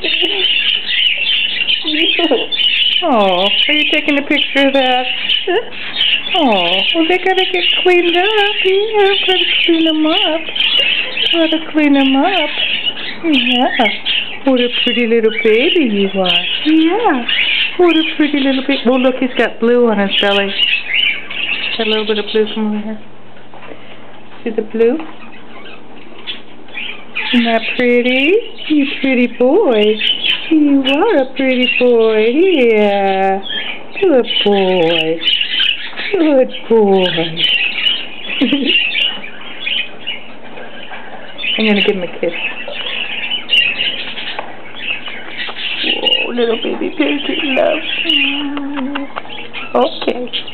Oh, are you taking a picture of that? Oh, well, they gotta get cleaned up. Yeah, gotta clean them up. Gotta clean them up. Yeah. What a pretty little baby you are. Yeah. What a pretty little baby. Oh, look, he's got blue on his belly. Got a little bit of blue. Come over here. See the blue? Isn't that pretty? You pretty boy. You are a pretty boy. Yeah. Good boy. Good boy. I'm going to give him a kiss. Whoa, little baby pancake love. Okay.